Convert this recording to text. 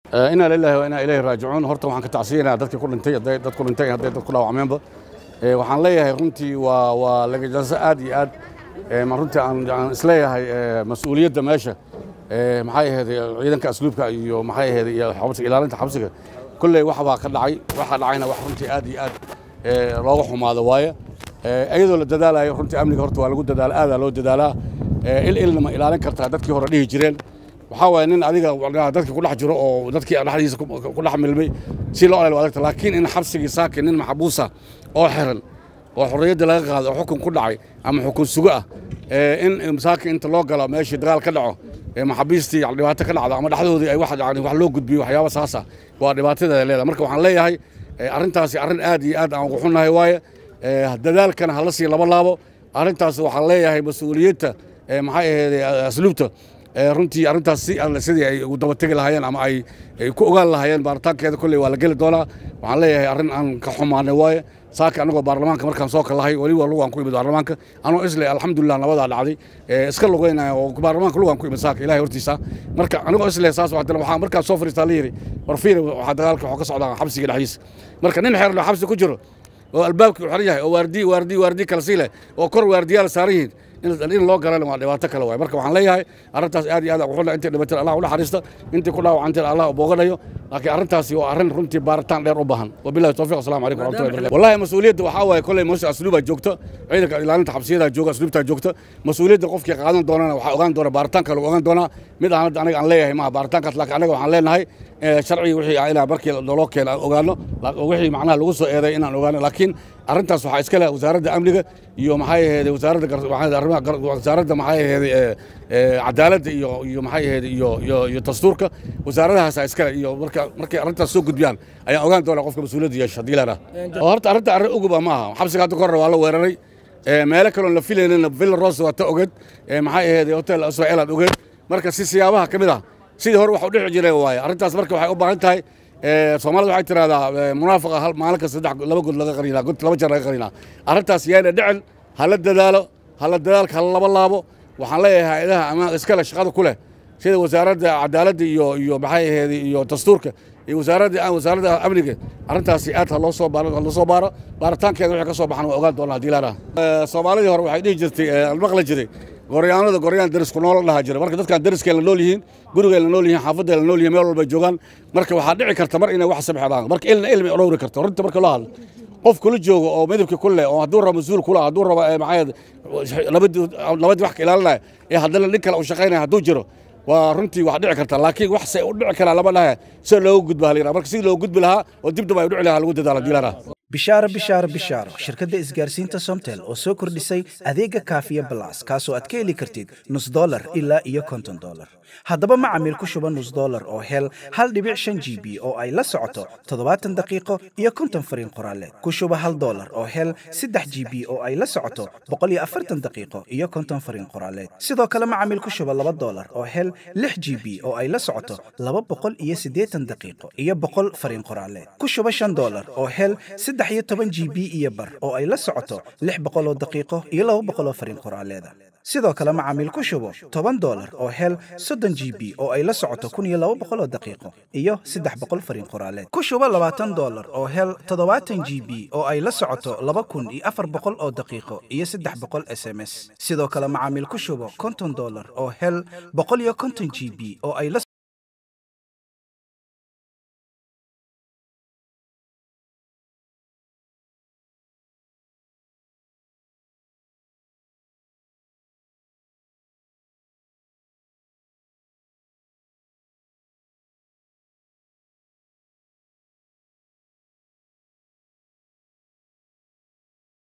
إنا لله وإنا إليه راجعون horta waxaan ka tacsiinaa dadkii ku dhintay dad ku dhintay haday dad ku dhaawacmeenba waxaan leeyahay runtii waa laga jalsa aad iyo aad ma runtii aan isleeyahay mas'uuliyadda meesha maxay ahayd ciidanka asluubka iyo maxay ahayd iyo xabsiga ilaalinta xabsiga kulley waxa ka dhacay waxa dhacayna wax runtii aad iyo aad looga xumaado waaye ayadoo la dadaalayo runtii amniga horta waa lagu dadaal aad loo dadaalaa ilna ma ilaalin kartaa dadkii hore dhihi jireen waxaa waaye nin adiga dadkii ku dhex jiro oo dadkii dhaxdiisa ku dhex milmay si loo ilaaliyo adagta laakiin in xabsigii saakin nin maxbuusa oo xiran oo xorriyadda laga qaado oo xukun ku dhacay ama xukun sugo ah in saakin inta loo galo meeshii dagaal ka dhaco maxabiistii dhibaato ka dhacdo ama dhaxdoodii ay wax loo gudbiyo waxyaabo saasa waa dhibaatada leedahay marka waxaan leeyahay arrintaasi arrin aad iyo aad aan ugu xunnahay waaye dadaalkana hala sii laba laabo arrintaas waxaan leeyahay mas'uuliyadda maxay ahayd asluubta runtii arrintaas sidii ay ugu daba tegi lahaayeen ama ay ku ogaan lahaayeen baaritaankeeda kolley waa la geli doonaa waxaan leeyahay arrin aan ka xumaanay waaye saaka anagoo baarlamaanka markaan soo kalahay waliba lugaan ku imid baarlamaanka anoo isle alxamdulilah nabadaa dhacday iska lugeynaya oo baarlamaanka lugaan ku imid saaka ilaahay hortiisa marka anagoo isle saas waxaan markaan soo fariistaa la yidhi warfiir waxaa dagaalka waxaa ka socdaa xabsiga dhexdiisa marka nin xeer loo xabsi ku jiro oo albaabkii u xiran yahay oo waardi kala sii leh oo kor waardiyaal saaran yihiin in loo galana waa dhibaato kale waay marka waxaan leeyahay arrintaas aad iyo aad ugu xunna intii dhibatay Allah u naxariista intii ku dhaawacantay Allah u booganayo laakiin arrintaasi waa arrin runtii baaritaan dheer u baahan wabillahi tawfiiq assalamu calaykum wa rahmatullahi wa barakatuh wallahi mas'uuliyadda waxaa waaye kolley meesha asluuba joogto ciidanka ilaalinta xabsiyada jooga asluubta joogto mas'uuliyadda qofkii qaadan doonana waxaa ogaan doona baaritaanka lagu ogaan doonaa mid aan aniga aan leeyahay ma baaritaankaas laakiin aniga waxaan leenahay sharci wixii ilaa markii loo keenay ogaano wixii macnaha lagu soo eeday inaan ogaano laakiin arrintaas waxaa iska leh wasaaradda amniga iyo maxay ahayd wasaaradda maxay ahayd cadaaladda iyo maxay ahayd iyo dastuurka wasaaradahaas iska leh iyo markay arrintaas soo gudbiyaan ayaan ogaan doonaa qofka mas'uuliyadda yeesha haddii la yidhaahdo horta arrin uguba ma aha xabsiga hadda kahor waa la weeraray meelo kaloon la filaynayna villa rose waa ta ogeed maxay ahayd hotel israel aad ogeed marka si siyaabaha ka mid ah sidii hore wax u dhici jiray waaye arrintaas marka waxay u baahan tahay Soomaalida waxay tiraahdaa munaafiqa hal maalin kasta laba god laga qarinaa god laba jeer laga qarinaa arrintaas yaana dhicin hala dadaalka hala laba laabo waxaan leeyahay hay'adaha ama iskala shaqada ku leh sida wasaaradda cadaaladda iyo maxay ahayd iyo dastuurka iyo wasaaradda amniga arrintaasi aad loo soo baaro baaritaankeeda wixii ka soo baxan waa ogaan doonaa haddii la yidhaahdo Soomaalidii hore waxay dhihi jirtay maqla jiray goryaan darisku nool dhaha jira marka dadkan dariskeen la nool yihiin gurigeen la nool yihiin xaafadeen la nool yihiin meel walba joogaan marka waxaa dhici karta mar inay wax sabxadaan marka ilmi dhowri karto runta marka loo hadlo qof kula joogo oo midabka kulle oo hadduu rabo mas'uul kula hadduu rabo maxay nabad wax ka ilaalinaya haddana nin kale u shaqaynaya hadduu jiro waa runtii wax dhici karta laakiin wax say u dhici kara lama dhahay si loogu gudbaa la marka si loogu gudbi lahaa oo dib ay u dhici lahaa lagu dadaalo diilaara bishaaro shirkadda isgaarsiinta Somtel oo soo kordhisay adeega Kaafiya Plus kaasoo aad ka heli kartid $0 ilaa iyo $50 haddaba macaamiil ku shuba $0 oo hel 1.5 GB oo ay la socoto 70 daqiiqo iyo 50 fariin qoraaleed ku shuba $1 oo hel 3 GB oo ay la socoto 140 daqiiqo iyo 50 fariin qoraaleed sidoo kale macaamiil ku shuba $2 oo hel 6 GB oo ay la socoto 280 daqiiqo iyo 100 fariin qoraaleed ku shuba $5 oo hel 13 GB iyo bar oo ay la socoto 600 daqiiqo iyo 200 fariin qoraaleeda sidoo kale macaamiil ku shubo $10 oo hel 30 GB oo ay la socoto 1200 daqiiqo iyo 300 fariin qoraaleed ku shubo $20 oo hel 70 GB oo ay la socoto 2400 oo daqiiqo iyo 300 SMS sidoo kale macaamiil ku shubo $50 oo hel 150 GB oo ay la